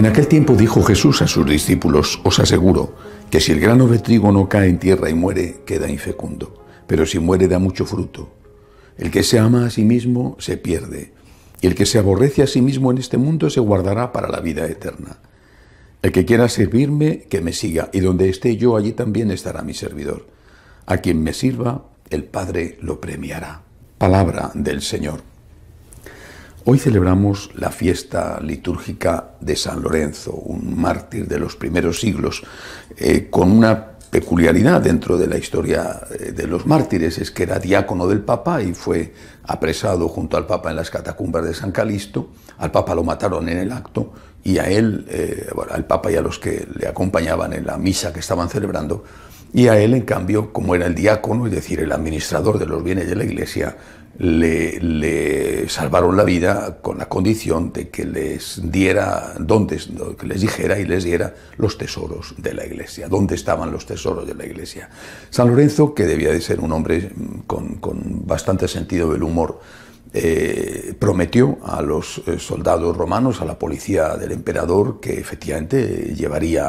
En aquel tiempo dijo Jesús a sus discípulos: os aseguro que si el grano de trigo no cae en tierra y muere, queda infecundo, pero si muere da mucho fruto. El que se ama a sí mismo se pierde, y el que se aborrece a sí mismo en este mundo se guardará para la vida eterna. El que quiera servirme, que me siga, y donde esté yo, allí también estará mi servidor. A quien me sirva, el Padre lo premiará. Palabra del Señor. Hoy celebramos la fiesta litúrgica de San Lorenzo, un mártir de los primeros siglos, con una peculiaridad dentro de la historia de los mártires: es que era diácono del Papa y fue apresado junto al Papa en las catacumbas de San Calixto. Al Papa lo mataron en el acto y a él, al Papa y a los que le acompañaban en la misa que estaban celebrando, y a él, en cambio, como era el diácono, es decir, el administrador de los bienes de la Iglesia, le salvaron la vida con la condición de que les diera que les dijera y les diera los tesoros de la Iglesia, dónde estaban los tesoros de la Iglesia. San Lorenzo, que debía de ser un hombre con bastante sentido del humor, prometió a los soldados romanos, a la policía del emperador, que efectivamente llevaría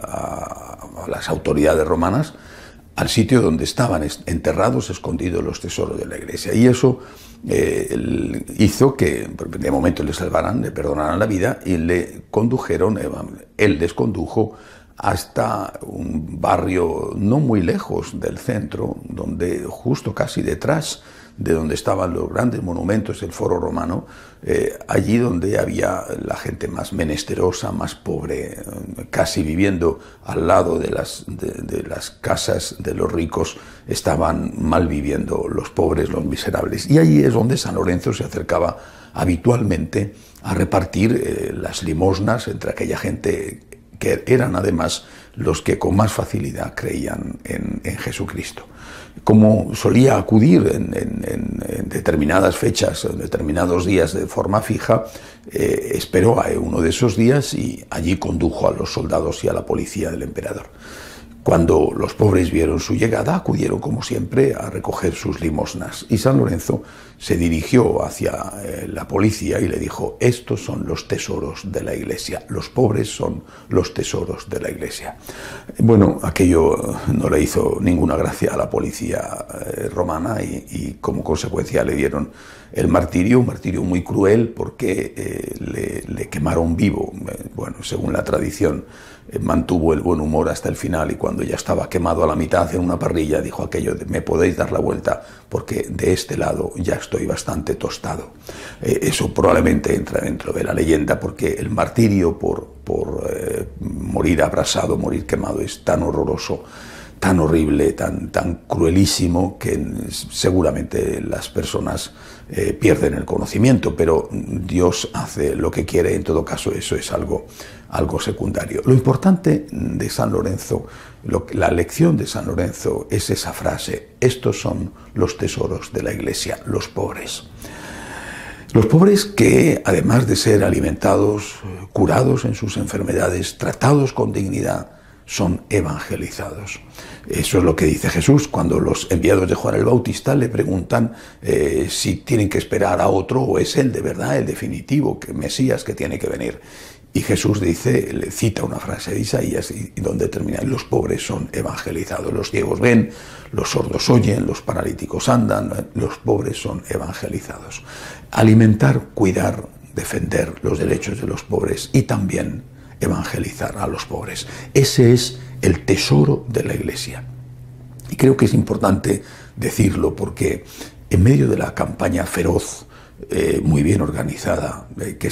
a las autoridades romanas al sitio donde estaban enterrados, escondidos los tesoros de la Iglesia. Y eso hizo que de momento le salvaran, le perdonaran la vida y le condujeron, él les condujo hasta un barrio no muy lejos del centro, donde justo casi detrás de donde estaban los grandes monumentos del Foro Romano, allí donde había la gente más menesterosa, más pobre, casi viviendo al lado de las casas de los ricos, estaban mal viviendo los pobres, los miserables. Y allí es donde San Lorenzo se acercaba habitualmente a repartir las limosnas entre aquella gente que eran además los que con más facilidad creían en Jesucristo. Como solía acudir en determinadas fechas, en determinados días de forma fija, esperó a uno de esos días y allí condujo a los soldados y a la policía del emperador. Cuando los pobres vieron su llegada, acudieron como siempre a recoger sus limosnas, y San Lorenzo se dirigió hacia la policía y le dijo: estos son los tesoros de la Iglesia, los pobres son los tesoros de la Iglesia. Bueno, aquello no le hizo ninguna gracia a la policía romana y como consecuencia le dieron el martirio, un martirio muy cruel porque le quemaron vivo. Bueno, según la tradición, mantuvo el buen humor hasta el final, y cuando ya estaba quemado a la mitad en una parrilla dijo aquello de: me podéis dar la vuelta porque de este lado ya estoy bastante tostado. Eso probablemente entra dentro de la leyenda, porque el martirio por morir abrasado, morir quemado, es tan horroroso, tan horrible, tan cruelísimo, que seguramente las personas pierden el conocimiento, pero Dios hace lo que quiere. En todo caso, eso es algo secundario. Lo importante de San Lorenzo, la lección de San Lorenzo, es esa frase: estos son los tesoros de la Iglesia, los pobres. Los pobres que, además de ser alimentados, curados en sus enfermedades, tratados con dignidad, son evangelizados. Eso es lo que dice Jesús cuando los enviados de Juan el Bautista le preguntan si tienen que esperar a otro o es él de verdad el definitivo, que Mesías que tiene que venir. Y Jesús le cita una frase de Isaías y donde termina: los pobres son evangelizados. Los ciegos ven, los sordos oyen, los paralíticos andan, los pobres son evangelizados. Alimentar, cuidar, defender los derechos de los pobres y también evangelizar a los pobres. Ese es el tesoro de la Iglesia. Y creo que es importante decirlo porque en medio de la campaña feroz, muy bien organizada, que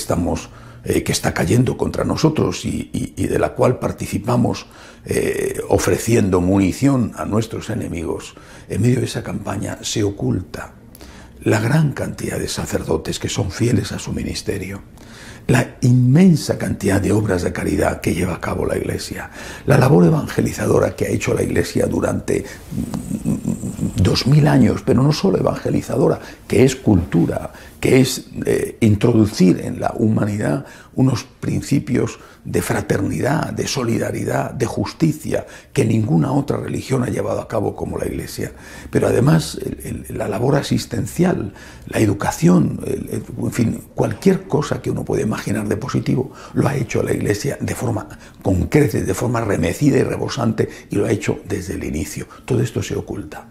está cayendo contra nosotros y de la cual participamos ofreciendo munición a nuestros enemigos, en medio de esa campaña se oculta la gran cantidad de sacerdotes que son fieles a su ministerio, la inmensa cantidad de obras de caridad que lleva a cabo la Iglesia, la labor evangelizadora que ha hecho la Iglesia durante 2000 años, pero no solo evangelizadora, que es cultura, que es introducir en la humanidad unos principios de fraternidad, de solidaridad, de justicia, que ninguna otra religión ha llevado a cabo como la Iglesia. Pero además la labor asistencial, la educación, en fin, cualquier cosa que uno pueda imaginar de positivo, lo ha hecho la Iglesia de forma concreta, de forma remecida y rebosante, y lo ha hecho desde el inicio. Todo esto se oculta.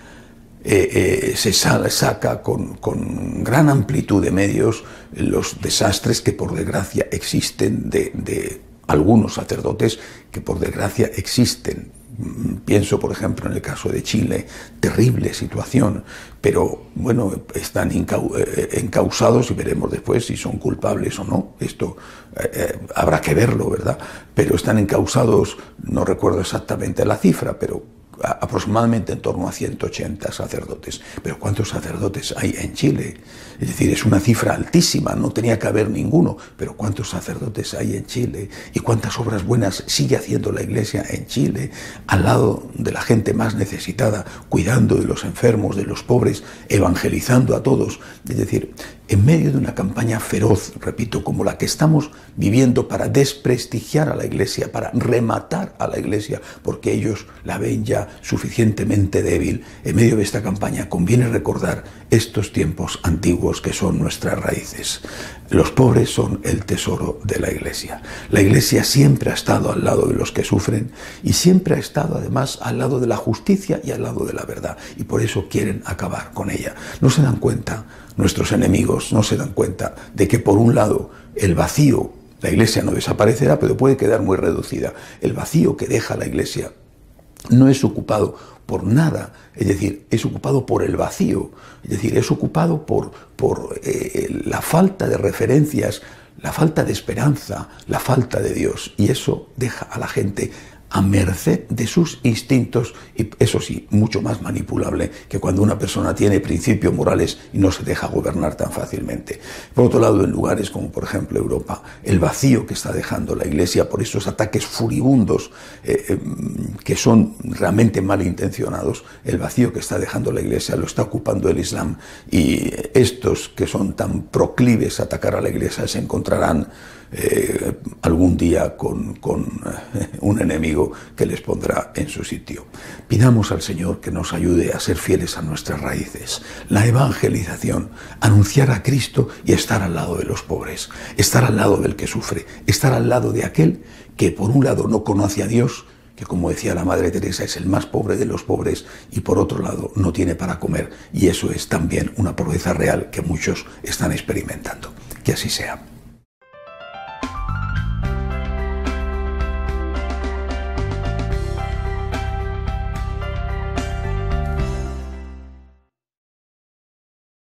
Se saca con gran amplitud de medios los desastres que por desgracia existen de algunos sacerdotes que por desgracia existen. Pienso, por ejemplo, en el caso de Chile, terrible situación, pero bueno, están encausados y veremos después si son culpables o no. Esto habrá que verlo, ¿verdad? Pero están encausados, no recuerdo exactamente la cifra, pero aproximadamente en torno a 180 sacerdotes. Pero ¿cuántos sacerdotes hay en Chile? Es decir, es una cifra altísima, no tenía que haber ninguno, pero ¿cuántos sacerdotes hay en Chile? ¿Y cuántas obras buenas sigue haciendo la Iglesia en Chile, al lado de la gente más necesitada, cuidando de los enfermos, de los pobres, evangelizando a todos? Es decir, en medio de una campaña feroz, repito, como la que estamos viviendo para desprestigiar a la Iglesia, para rematar a la Iglesia, porque ellos la ven ya suficientemente débil, en medio de esta campaña conviene recordar estos tiempos antiguos que son nuestras raíces. Los pobres son el tesoro de la Iglesia. La Iglesia siempre ha estado al lado de los que sufren y siempre ha estado además al lado de la justicia y al lado de la verdad, y por eso quieren acabar con ella. No se dan cuenta, nuestros enemigos no se dan cuenta de que por un lado el vacío, la Iglesia no desaparecerá, pero puede quedar muy reducida. El vacío que deja la Iglesia no es ocupado por nada, es decir, es ocupado por el vacío, es decir, es ocupado por la falta de referencias, la falta de esperanza, la falta de Dios, y eso deja a la gente a merced de sus instintos, y eso sí, mucho más manipulable que cuando una persona tiene principios morales y no se deja gobernar tan fácilmente. Por otro lado, en lugares como por ejemplo Europa, el vacío que está dejando la Iglesia por esos ataques furibundos que son realmente malintencionados, el vacío que está dejando la Iglesia lo está ocupando el Islam, y estos que son tan proclives a atacar a la Iglesia se encontrarán algún día con un enemigo que les pondrá en su sitio. Pidamos al Señor que nos ayude a ser fieles a nuestras raíces, la evangelización, anunciar a Cristo y estar al lado de los pobres, estar al lado del que sufre, estar al lado de aquel que por un lado no conoce a Dios, que como decía la Madre Teresa es el más pobre de los pobres, y por otro lado no tiene para comer, y eso es también una pobreza real que muchos están experimentando. Que así sea.